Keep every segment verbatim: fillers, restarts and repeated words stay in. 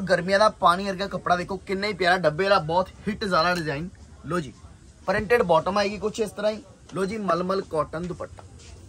गर्मियां का पानी वर्गा कपड़ा देखो कितना ही प्यारा, डब्बे वाला बहुत हिट ज़ारा डिजाइन। लो जी प्रिंटेड बॉटम आएगी कुछ इस तरह ही। लो जी मलमल कॉटन दुपट्टा,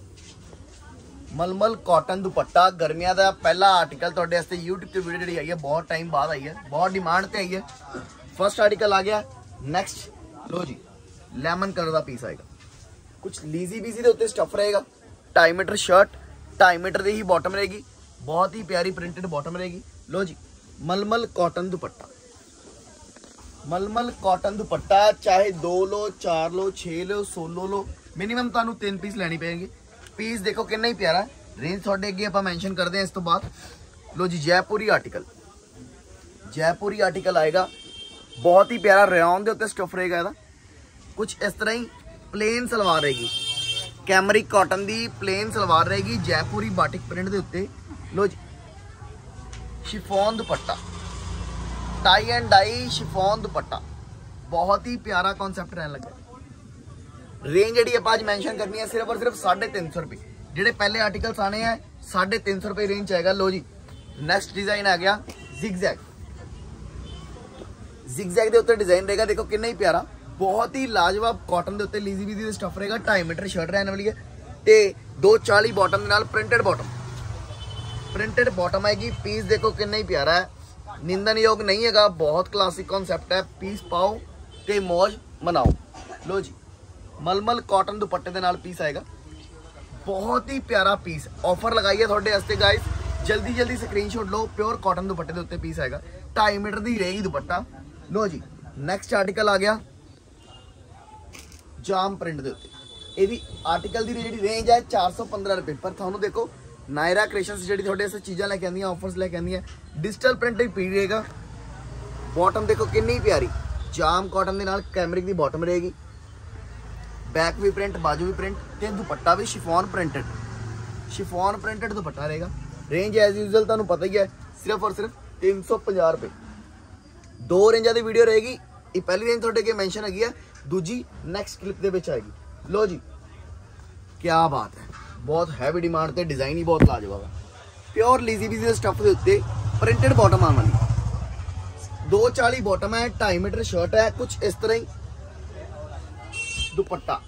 मलमल कॉटन दुपट्टा गर्मियां का पहला आर्टिकल तुहाडे वास्ते यूट्यूब ते वीडियो जी आई है, बहुत टाइम बाद आई है, बहुत डिमांड ते आई है। फर्स्ट आर्टिकल आ गया। नैक्सट लो जी लैमन कलर का पीस आएगा, कुछ लीजी बीजी के उत्ते स्टफ रहेगा। ढाई मीटर शर्ट, ढाई मीटर की ही बॉटम रहेगी, बहुत ही प्यारी प्रिंटेड बॉटम रहेगी। लो जी मलमल कॉटन दुपट्टा, मलमल कॉटन दुपट्टा चाहे दो लो, चार लो, छे लो, सोलो लो, मिनिमम तुहानू तीन पीस लैनी पेगी। पीस देखो कितना ही प्यारा, रेंज थोड़े अगे आप मैंशन करते हैं इस तो बाद। लो जी जयपुरी आर्टिकल, जयपुरी आर्टिकल आएगा, बहुत ही प्यारा रेयन के उत्ते स्टफ रहेगा ਇਹਦਾ। कुछ इस तरह ही प्लेन सलवार रहेगी, कैमरिक कॉटन की प्लेन सलवार रहेगी जयपुरी बाटिक प्रिंट के उत्ते। लो जी chiffon dupatta, tie and dye chiffon dupatta, बहुत ही प्यारा कॉन्सैप्ट रहने लगा। रेंज जी आप मैंशन करनी है सिर्फ और सिर्फ साढ़े तीन सौ रुपये, जोड़े पहले आर्टिकल्स आने हैं साढ़े तीन सौ रुपये रेंज आएगा। लो जी नैक्सट डिजाइन आ गया जिगजैग, जिगजैग के उत्ते डिजाइन रहेगा देखो कितना ही प्यारा, बहुत ही लाजवाब कॉटन के उत्ते लीजी बीजी स्टफ रहेगा। ढाई मीटर शर्ट रहने वाली है तो दो चाली बॉटम के नाल प्रिंटेड बॉटम, प्रिंटेड बॉटम आएगी। पीस देखो कितना ही प्यारा है, निंदन योग नहीं है, बहुत क्लासिक कॉन्सैप्ट है। पीस पाओ तो मौज मनाओ। लो जी मलमल कॉटन दुपट्टे के नाल पीस आएगा, बहुत ही प्यारा पीस। ऑफर लगाई है थोड़े वास्ते गाइस, जल्दी जल्दी स्क्रीनशॉट लो। प्योर कॉटन दुपट्टे के उत्ते पीस आएगा, ढाई मीटर की रहेगी दुपट्टा। लो जी नैक्सट आर्टिकल आ गया जाम प्रिंट के उत्ते, ये आर्टिकल की जी रेंज है चार सौ पंद्रह रुपये। पर थानू देखो नायरा क्रिएशंस जी थोड़े चीज़ा लैके आंदियां, ऑफर्स लैके आंदियां। डिजिटल प्रिंट ही पी रहेगा। बॉटम देखो कितनी प्यारी, जाम कॉटन के नाल कैमरिक की बॉटम रहेगी, बैक भी प्रिंट, बाजू भी प्रिंट, तो दुपट्टा भी chiffon printed, chiffon printed dupatta रहेगा। रेंज एज यूजल तुहानू पता ही है सिर्फ और सिर्फ तीन सौ पचास रुपये। दो रेंजा की वीडियो रहेगी, ये पहली रेंज थोड़े अगे मैंशन हैगी है, दूजी नैक्सट क्लिप के विच आएगी। लो जी क्या बात है, बहुत हैवी डिमांड ते डिजाइन ही बहुत लाजवाब है। प्योर लीजी बीजी स्टफ के उत्ते प्रिंटेड बॉटम आने वाली, दो चाली बॉटम है, ढाई मीटर शर्ट है, कुछ इस तरह ही दुपट्टा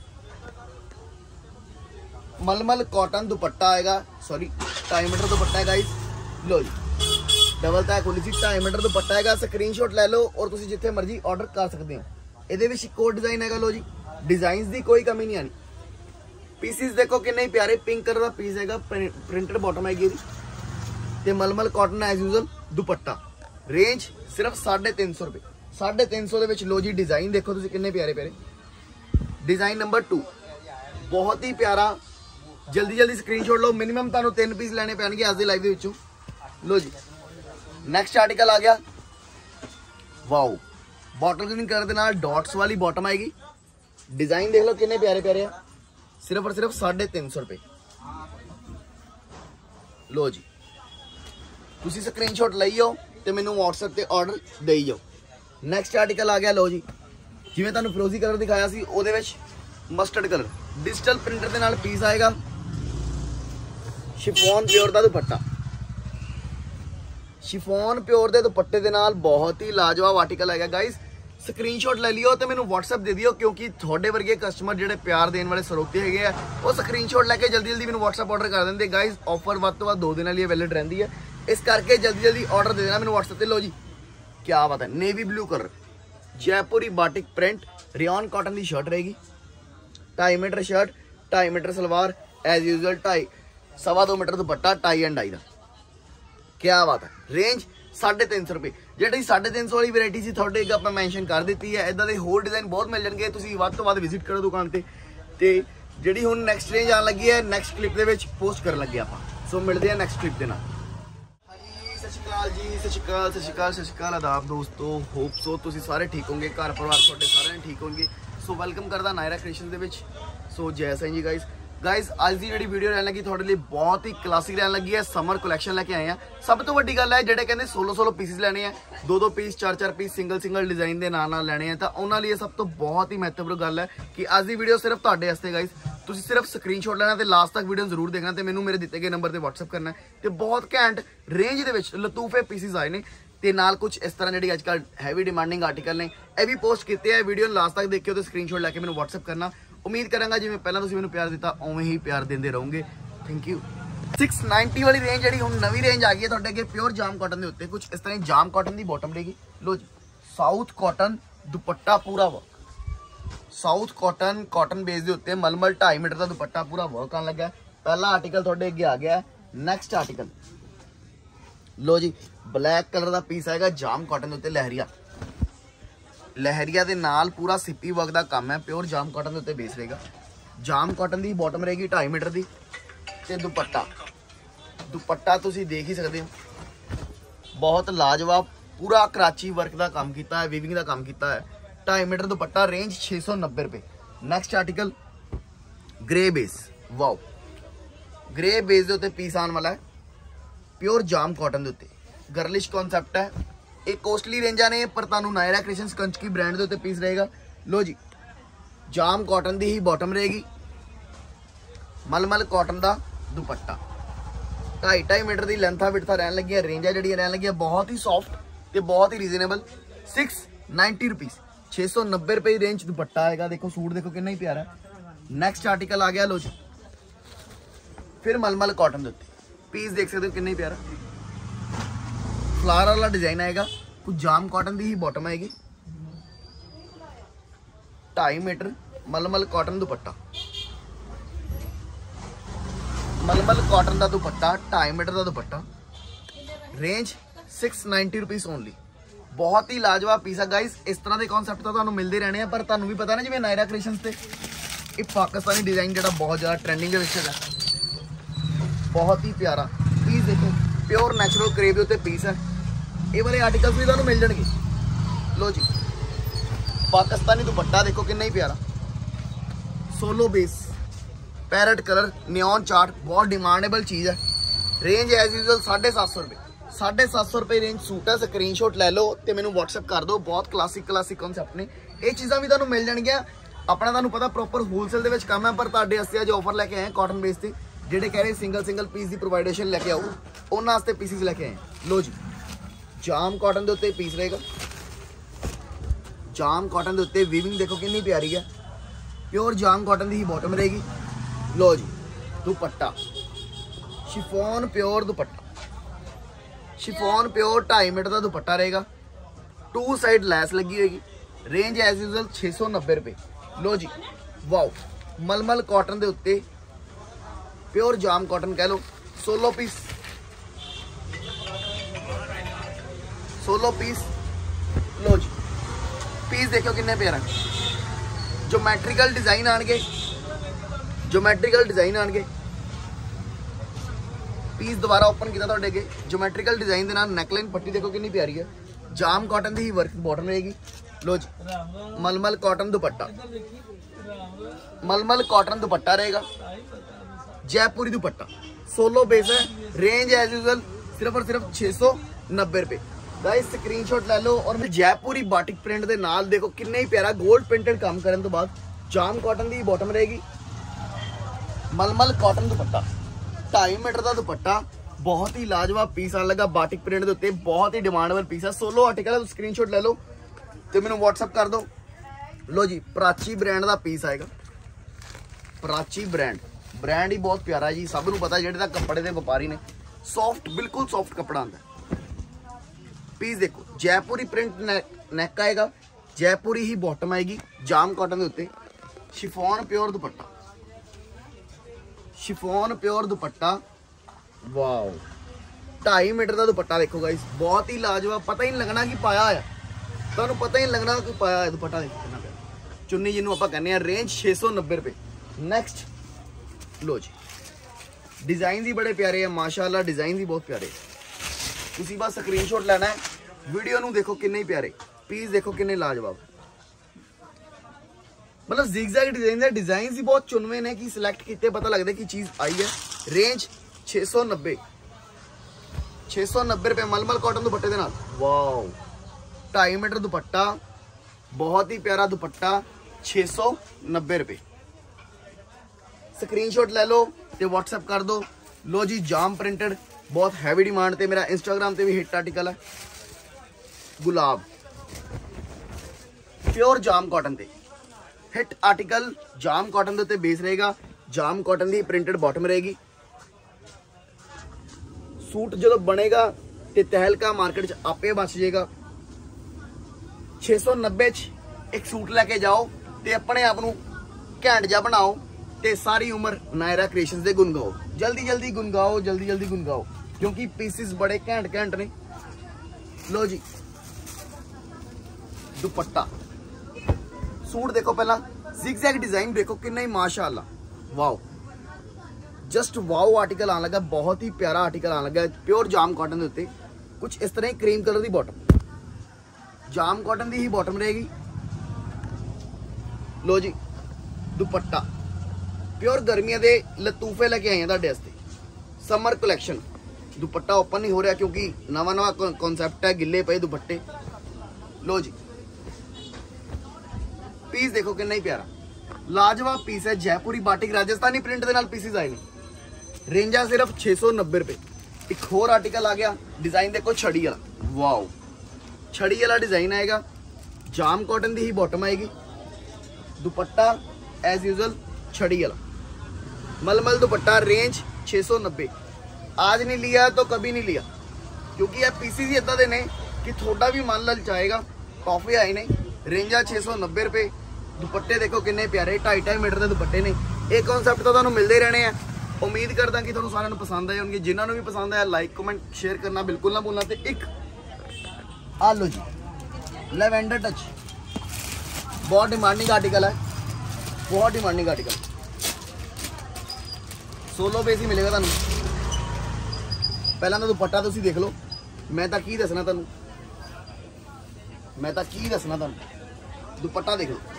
मलमल कॉटन दुपट्टा आएगा, सॉरी ढाई मीटर दुपट्टा है गाइस। लो जी डबल तैक खुली सी, ढाई मीटर दुपट्टा है, स्क्रीनशॉट ले लो और तुम जिथे मर्जी ऑर्डर कर सकते हो। ये एक और डिजाइन है। लो जी डिजाइन की कोई कमी नहीं आनी। पीसीस देखो कितने प्यारे, पिंक कलर का पीस है, प्रिंटेड बॉटम आएगी ते मलमल cotton as usual dupatta. Range सिर्फ साढ़े तीन सौ रुपये, साढ़े तीन सौ के। लो जी डिजाइन देखो तुम कितने प्यारे प्यारे। डिजाइन नंबर टू बहुत ही प्यारा, जल्दी जल्दी स्क्रीनशॉट लो, मिनिमम तुहानू तीन पीस लेने पैणगे अज दी लाइव दे विचों। लो जी नैक्सट आर्टिकल आ गया वाओ, बॉटल ग्रीन कलर के नाल डॉट्स वाली बॉटम आएगी। डिजाइन देख लो कितने प्यारे प्यारे है, सिर्फ और सिर्फ साढ़े तीन सौ रुपये। लो जी तुसी स्क्रीनशॉट लई जाओ तो मैनू व्हाट्सएप ते ऑर्डर दे जाओ। नैक्सट आर्टिकल आ गया लो जी जिवें तुहानू फिरोजी कलर दिखाया सी, उहदे विच मस्टर्ड कलर डिजिटल प्रिंटर के नाल पीस आएगा। शिफॉन प्योर का दुपट्टा, शिफॉन प्योर के दुपट्टे के नाल बहुत ही लाजवाब आर्टिकल आएगा गाइस। स्क्रीनशॉट ले लियो तो मैनू व्हाट्सएप दे दियो, क्योंकि थोड़े वर्गे कस्टमर जो प्यार देने वाले सरोते है वो स्क्रीनशॉट लैके जल्दी जल्दी मैनू व्हाट्सएप ऑर्डर कर देंगे गाइस। ऑफर वध तो वध दो दिन लिए वैलिड रहती है, इस करके जल्दी जल्दी ऑर्डर दे देना मैनू व्हाट्सएप। लो जी क्या बात है, navy blue colour Jaipuri batik print rayon cotton की शर्ट रहेगी, ढाई मीटर शर्ट, ढाई मीटर सलवार एज यूजल, ढाई सवा दो metre dupatta, tie and dye का। क्या बात है, रेंज साढ़े तीन सौ रुपये। जी साढ़े तीन सौ वाली वैरायटी से थोड़े अगर आप मैंशन कर दी है, इदा के होर डिजाइन बहुत मिल जाएंगे, तुम वध तो वध विजिट करो दुकान पर। तो जी हुण नैक्सट रेंज आने लगी है, नैक्सट क्लिप के पोस्ट कर लगे आप। सो मिलते हैं नैक्सट क्लिप के नाल। सत श्री अकाल जी, सत श्री अकाल, सत श्री अकाल, सत श्री अकाल, आदाब दोस्तों। होप सो तुसीं सारे ठीक होंगे, घर परिवार थोड़े सारे ठीक होंगे। सो वेलकम करदा नायरा क्रिएशंस दे विच। सो जय साईं जी गाइस। गाइस अज की जी वीडियो रहने लगी थोड़े लिए बहुत ही क्लासिक रहने लगी है, समर कलैक्शन लैके आए हैं। सब तो वड्डी गल है जेडे कहते सोलो सोलो पीसिस लेने हैं, दो दो पीस चार चार पीस सिंगल सिंगल डिजाइन के नाल नाल लेने हैं, तो उन्होंने लिए सब तो बहुत ही महत्वपूर्ण गल है कि अज की वीडियो सिर्फ तुहाडे वास्ते गाइस। तुसीं सिर्फ स्क्रीनशॉट लेना तो लास्ट तक वीडियो जरूर देखना, तो मैनू मेरे दिते गए नंबर पर व्हाट्सएप करना है। तो बहुत घैंट रेंज के लतूफे पीसिस आए हैं, ਤੇ ਨਾਲ ਕੁਝ ਇਸ ਤਰ੍ਹਾਂ ਜਿਹੜੀ ਅੱਜ ਕੱਲ੍ਹ ਹੈਵੀ ਡਿਮਾਂਡਿੰਗ ਆਰਟੀਕਲ ਨੇ ਇਹ ਵੀ ਪੋਸਟ ਕੀਤੇ ਆ। ਵੀਡੀਓ ਨੂੰ ਲਾਸਟ ਤੱਕ ਦੇਖਿਓ ਤੇ ਸਕਰੀਨਸ਼ਾਟ ਲੈ ਕੇ ਮੈਨੂੰ WhatsApp ਕਰਨਾ। ਉਮੀਦ ਕਰਾਂਗਾ ਜਿਵੇਂ ਪਹਿਲਾਂ ਤੁਸੀਂ ਮੈਨੂੰ ਪਿਆਰ ਦਿੱਤਾ ਉਵੇਂ ਹੀ ਪਿਆਰ ਦਿੰਦੇ ਰਹੋਗੇ। Thank you. सिक्स नाइनटी वाली रेंज जी हम नवी रेंज आ गई है तुहाडे अगे प्योर जाम कॉटन के उत्ते कुछ इस तरह जाम कॉटन की बॉटम रहेगी। लो जी साउथ कॉटन दुपट्टा पूरा work south cotton cotton base के उत्ते मलमल ढाई मीटर का दुपट्टा पूरा वर्क आने लगा। पहला आर्टिकल तुहाडे अगे आ गया। नैक्सट आर्टिकल लो जी ब्लैक कलर का पीस आएगा जाम कॉटन के उत्ते लहरिया लहरिया के नाल पूरा सिप्पी वर्क का काम है। प्योर जाम कॉटन के उत्ते बेस रहेगा। जाम कॉटन की बॉटम रहेगी ढाई मीटर की ते दुपट्टा दुपट्टा तुसी देख ही सकते हो बहुत लाजवाब पूरा कराची वर्क का काम किया है वीविंग का काम किया है। ढाई मीटर दुपट्टा रेंज छे सौ नब्बे रुपये। Next article grey base wow grey base के उत्ते पीस आने वाला है प्योर जाम कॉटन के उत्ते गर्लिश कॉन्सैप्ट है। एक कोस्टली रेंजा ने पर तुहानू नायरा क्रिएशंस कंचकी ब्रांड के उत्ते पीस रहेगा। लो जी जाम कॉटन की ही बॉटम रहेगी मलमल कॉटन का दुपट्टा ढाई ढाई मीटर की लेंथा विड्था रहन लगी। रेंजा जी रहन लगी बहुत ही सॉफ्ट तो बहुत ही रीजनेबल सिक्स नाइनटी रुपीज़ छे सौ नब्बे रुपये रेंज दुपट्टा आएगा। देखो सूट देखो कितना ही प्यारा है। नैक्सट आर्टिकल आ गया लो जी फिर मलमल कॉटन के उत्ते पीस देख सकते हो कितना ही प्यारा फ्लावर वाला डिजाइन आएगा। कुछ जाम कॉटन की ही बॉटम आएगी ढाई मीटर मलमल कॉटन दुपट्टा मलमल कॉटन का दुपट्टा ढाई मीटर का dupatta range six ninety rupees only. बहुत ही लाजवाब पीस है गाइस। इस तरह के कॉन्सैप्ट तो तुहानू मिलते रहने हैं पर तुहानू भी पता ना जिवें नायरा क्रिएशंस ते ये पाकिस्तानी डिजाइन जो बहुत ज़्यादा ट्रेंडिंग है बहुत ही प्यारा पीस देखो प्योर नैचुरल करेब के उत्ते पीस है। ये वाले आर्टिकल्स भी तुहानू मिल जाएंगे। लो जी पाकिस्तानी दुपट्टा देखो कितना ही प्यारा solo base parrot colour neon chart बहुत डिमांडेबल चीज़ है। रेंज एज यूजल साढ़े सत्त सौ रुपये साढ़े सत्त सौ रुपये रेंज सूट है। स्क्रीनशॉट ले लो तो मैंने व्हाट्सएप कर दो। बहुत क्लासिक क्लासिक कॉन्सैप्ट ने ये चीज़ा भी तुहानू मिल जाएगियां। अपना तुहानू पता प्रॉपर होलसेल के काम है पर तुहाडे वास्ते अज ऑफर लैके आए कॉटन बेस से जेडे कह रहे सिंगल सिंगल पीस की प्रोवाइडेशन लैके आओ उन्होंने वास्ते पीसिस लैके आए। लो जी जाम कॉटन के उत्ते पीस रहेगा। जाम कॉटन के उत्ते वीविंग देखो कितनी प्यारी है प्योर जाम कॉटन की ही बॉटम रहेगी। लो जी dupatta chiffon pure dupatta chiffon pure ढाई मीटर का दुपट्टा रहेगा। टू साइड लैस लगी होगी। रेंज एज यूजल छे सौ नब्बे रुपये। लो जी वाओ मलमल कॉटन के उत्ते प्योर जाम कॉटन कह लो सोलो पीस सोलो पीस। लो जी पीस देखो कितने प्यारा ज्योमैट्रिकल डिजाइन आएंगे ज्योमैट्रिकल डिजाइन आएंगे पीस दोबारा ओपन किया तुहाडे अगे ज्योमैट्रिकल डिजाइन के नाल नैकलाइन पट्टी देखो कितनी प्यारी है। जाम कॉटन की ही वर्क बॉटम रहेगी। लो जी मलमल कॉटन दुपट्टा मलमल कॉटन दुपट्टा रहेगा जयपुरी दुपट्टा सोलो बेस है। रेंज एज यूजल सिर्फ और सिर्फ छे सौ नब्बे रुपये। गाइस स्क्रीनशॉट ले लो। और जयपुरी बाटिक प्रिंट के नाल देखो कितना ही प्यारा गोल्ड प्रिंटेड काम करने तो बाद जाम कॉटन की बॉटम रहेगी मलमल कॉटन दुपट्टा ढाई मीटर का दुपट्टा बहुत ही लाजवाब पीस आने लगा बाटिक प्रिंट के उत्ते बहुत ही डिमांडेबल पीस है। सोलो आर्टिकल है स्क्रीनशॉट ले लो तो मैंने व्हाट्सएप कर दो। लो जी प्राची ब्रांड का पीस आएगा प्राची ब्रांड ब्रांड ही बहुत प्यारा है जी सब नूं पता जिहड़े तां कपड़े के व्यापारी ने सॉफ्ट बिल्कुल सॉफ्ट कपड़ा आंदा। पीस देखो जयपुरी प्रिंट नैक आएगा जयपुरी ही बॉटम आएगी जाम कॉटन के उत्ते chiffon pure dupatta chiffon pure dupatta wow ढाई मीटर का दुपट्टा देखो गाइस बहुत ही लाजवाब पता ही नहीं लगना कि पाया है तुहानू पता ही नहीं लगना कि पाया है दुपट्टा देखो कितना प्यारा चुन्नी जिन्हों आपां कहने हैं रेंज छे सौ नब्बे रुपये। नैक्सट लो जी डिजाइन भी बड़े प्यारे हैं माशाअल्लाह डिजाइन भी बहुत प्यारे तुसीं बस स्क्रीनशॉट लेना है वीडियो नूं देखो कितने ही प्यारे पीस देखो कितने लाजवाब मतलब जिगजैग डिजाइन है डिजाइन ही बहुत चुनवे ने कि सिलेक्ट किए पता लगता कि चीज़ आई है। रेंज छे सौ नब्बे छे सौ नब्बे रुपये मलमल कॉटन दुपट्टे के नाल वाओ ढाई मीटर दुपट्टा बहुत ही प्यारा दुपट्टा छे सौ नब्बे रुपये। स्क्रीनशॉट ले लो तो व्हाट्सएप कर दो। लो जी जाम प्रिंटेड बहुत हैवी डिमांड ते मेरा इंस्टाग्राम ते भी हिट आर्टिकल है गुलाब प्योर जाम कॉटन ते हिट आर्टिकल जाम कॉटन के उत्ते बेस रहेगा। जाम कॉटन की प्रिंटेड बॉटम रहेगी। सूट जो बनेगा तो तहलका मार्केट च आपे बच जाएगा। छे सौ नब्बे च एक सूट लैके जाओ तो अपने आप को घैंट जा बनाओ तो सारी उम्र नायरा क्रिएशंस दे गुण गाओ। जल्दी जल्दी गुण गाओ, जल्दी जल्दी गुण गाओ, क्योंकि पीसिस बड़े घैंट घैंट ने। लो जी दुपट्टा, सूट देखो पहला जिगजैग डिजाइन देखो कितना ही माशाअल्लाह, वाओ जस्ट वाओ आर्टिकल आने लगा। बहुत ही प्यारा आर्टिकल आने लगा प्योर जाम कॉटन के उत्ते। कुछ इस तरह ही क्रीम कलर की बॉटम, जाम कॉटन की ही बॉटम रहेगी। लो जी दुपट्टा प्योर गर्मियों के लतूफे लेके आए हैं तुहाडे वास्ते, समर कलैक्शन। दुपट्टा ओपन नहीं हो रहा क्योंकि नवा नवा कॉन्सैप्ट है, गिले पे दुपट्टे। लो जी पीस देखो कितना ही प्यारा लाजवाब पीस है। जयपुरी बाटिक राजस्थानी प्रिंट के नाल पीसिस आए हैं। रेंजा सिर्फ छे सौ नब्बे रुपए। एक होर आर्टिकल आ गया, डिजाइन देखो छड़ी वाला, वाओ छड़ी वाला डिजाइन आएगा। जाम कॉटन की ही बॉटम आएगी। दुपट्टा एज यूजल छड़ी वाला मलमल दुपट्टा, रेंज छे सौ नब्बे। आज नहीं लिया तो कभी नहीं लिया, क्योंकि यह पीसीस ही इदा दे ने कि थोड़ा भी मन ललचाएगा। काफी आए ने। रेंजा छे सौ नब्बे रुपए। दुपट्टे देखो किन्ने प्यारे, ढाई ढाई मीटर के दुपट्टे ने। एक कॉन्सैप्ट तो तुहानूं मिलते रहने हैं। उम्मीद करदा कि तुहानूं सारिआं नूं पसंद आए होणगे। जिन्हां नूं भी पसंद आया लाइक कमेंट शेयर करना बिल्कुल ना भूलना। ते एक आ लो जी लैवेंडर टच, बहुत डिमांडिंग आर्टिकल है, बहुत डिमांडिंग आर्टिकल। सोलो बेस ही मिलेगा तुहानूं। पहला तो दुपट्टा तुसीं देख लो, मैं तां की दसना तुहानूं, मैं तां की दसना तुहानूं। दुपट्टा देख लो,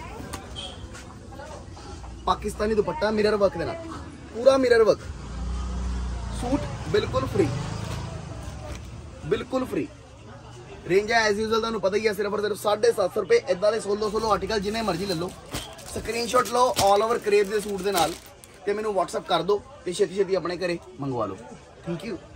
पाकिस्तानी दुपट्टा मिरर वर्क देना, पूरा मिरर वर्क। सूट बिल्कुल फ्री, बिल्कुल फ्री। रेंज है एज यूजल तुहानूं पता ही है, सिर्फ और सिर्फ साढ़े सत्त सौ रुपए। इदा के सोलो सोलो आर्टिकल जिन्हें मर्जी ले लो। स्क्रीनशॉट लो ऑल ओवर क्रेप के सूट के नाल ते मैनूं व्हाट्सएप कर दो ते छेती छेती अपने घरे मंगवा लो। Thank you.